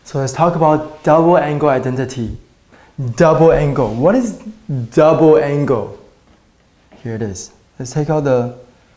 So let's talk about double angle identity. Double angle. What is double angle? Here it is. Let's take out the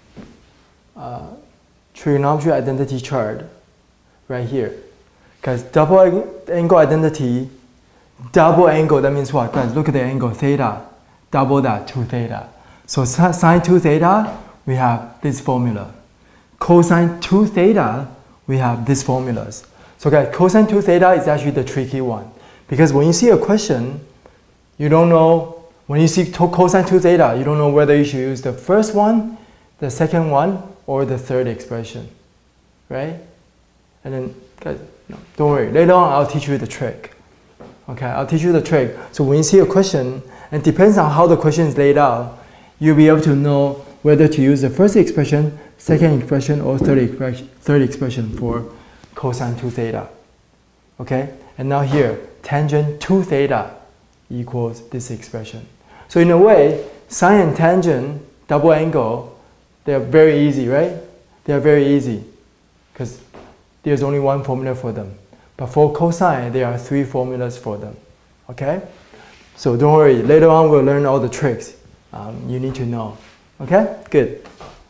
trigonometry identity chart right here. Guys, double angle identity, double angle, that means what? Guys, look at the angle, theta. Double that, 2 theta. So sine 2 theta, we have this formula. Cosine 2 theta, we have these formulas. So guys, cosine 2 theta is actually the tricky one. Because when you see a question, you don't know, when you see cosine 2 theta, you don't know whether you should use the first one, the second one, or the third expression. Right? And then, guys, no, don't worry. Later on, I'll teach you the trick. Okay, I'll teach you the trick. So when you see a question, and it depends on how the question is laid out, you'll be able to know whether to use the first expression, second expression, or third expression for cosine 2 theta. Okay? And now here, tangent 2 theta equals this expression. So in a way, sine and tangent, double angle, they are very easy, right? They are very easy because there's only one formula for them. But for cosine, there are 3 formulas for them. Okay? So don't worry, later on we'll learn all the tricks you need to know. Okay? Good.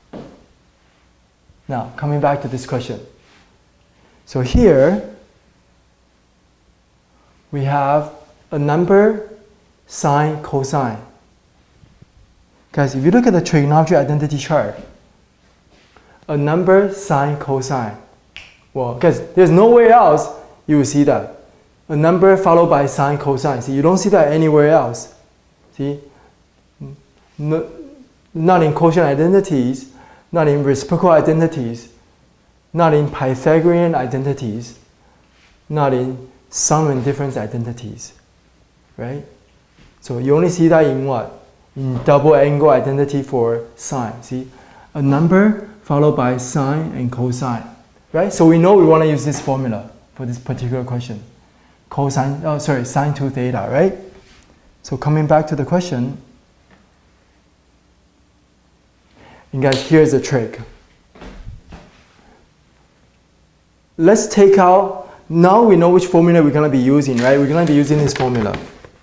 Now, coming back to this question. So here, we have a number, sine, cosine. Guys, if you look at the trigonometry identity chart, a number, sine, cosine. Well, guys, there's nowhere else you will see that. A number followed by sine, cosine. See, you don't see that anywhere else. See? Not in quotient identities, not in reciprocal identities, not in Pythagorean identities, not in sum and difference identities. Right? So you only see that in what? In double angle identity for sine. See? A number followed by sine and cosine. Right? So we know we want to use this formula for this particular question. Sine 2 theta, right? So coming back to the question, and guys, here's the trick. Let's take out, now we know which formula we're going to be using, right? We're going to be using this formula.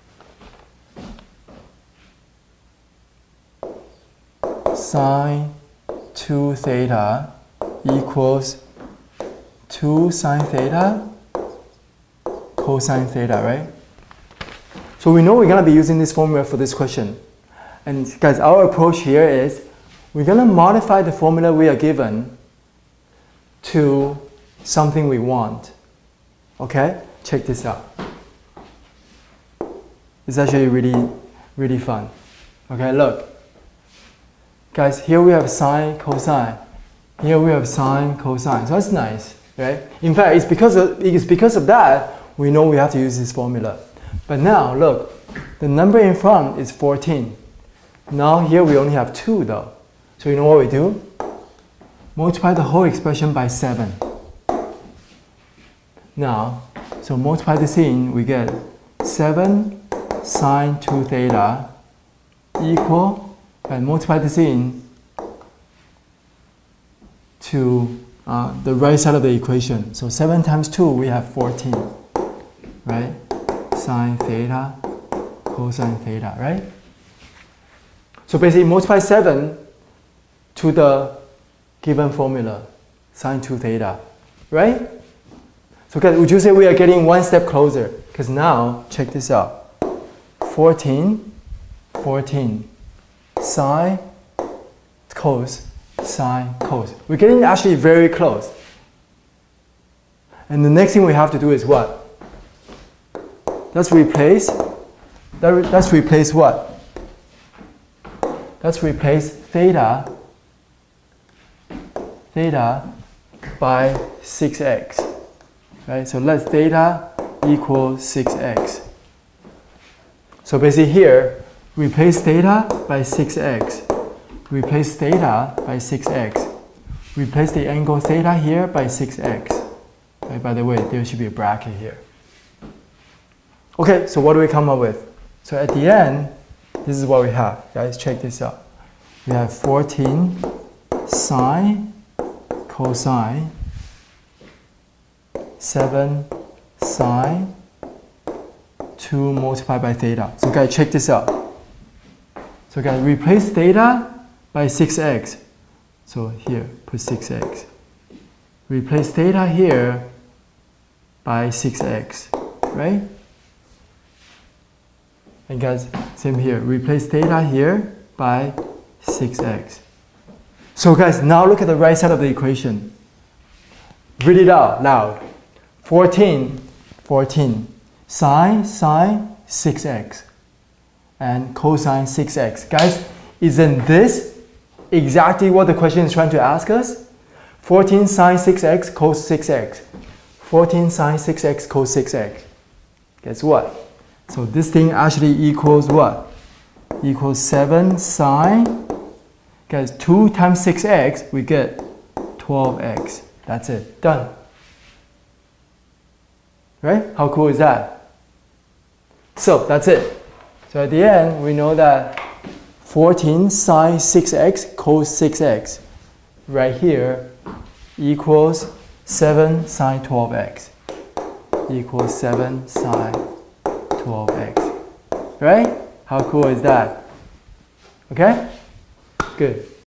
Sine 2 theta equals 2 sine theta cosine theta, right? So we know we're going to be using this formula for this question. And guys, our approach here is we're going to modify the formula we are given to something we want. Okay? Check this out. It's actually really, really fun. Okay, look. Guys, here we have sine, cosine. Here we have sine, cosine. So that's nice, right? In fact, it's because of that we know we have to use this formula. But now, look, the number in front is 14. Now here we only have 2 though. So you know what we do? Multiply the whole expression by 7. Now, so multiply this in, we get 7 sine 2 theta equal, and multiply this in to the right side of the equation. So 7 times 2, we have 14. Right? Sine theta, cosine theta, right? So basically multiply 7 to the given formula, sine 2 theta, right? So guys, would you say we are getting one step closer? Because now, check this out. 14, sine, cos, sine, cos. We're getting actually very close. And the next thing we have to do is what? Let's replace what? Let's replace theta by 6x. Right? So let theta equal 6x. So basically here, replace theta by 6x. Replace theta by 6x. Replace the angle theta here by 6x. Right? By the way, there should be a bracket here. Okay, so what do we come up with? So at the end, this is what we have. Guys, check this out. We have 14 sine, cosine, 7 sine 2 multiplied by theta. So guys, check this out. So guys, replace theta by 6x. So here, put 6x. Replace theta here by 6x, right? And guys, same here. Replace theta here by 6x. So guys, now look at the right side of the equation. Read it out loud. 14 sine 6x and cosine 6x. Guys, isn't this exactly what the question is trying to ask us? 14 sine 6x cos 6x. 14 sine 6x cos 6x. Guess what? So this thing actually equals what? Equals 7 sine. Guys, 2 times 6x, we get 12x. That's it. Done. Right? How cool is that? So that's it. So at the end, we know that 14 sine 6x cos 6x right here equals 7 sine 12x. Equals 7 sine 12x. Right? How cool is that? Okay? Good.